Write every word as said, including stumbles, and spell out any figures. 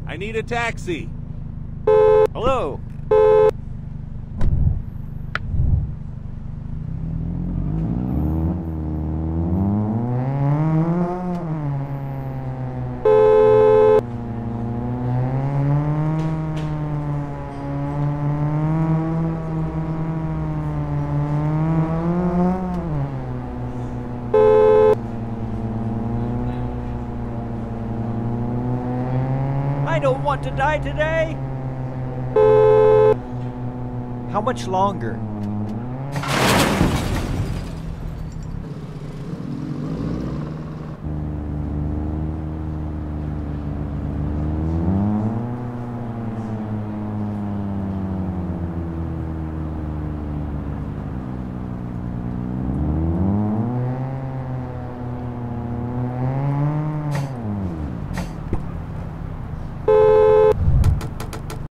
I need a taxi. Hello. I don't want to die today. How much longer?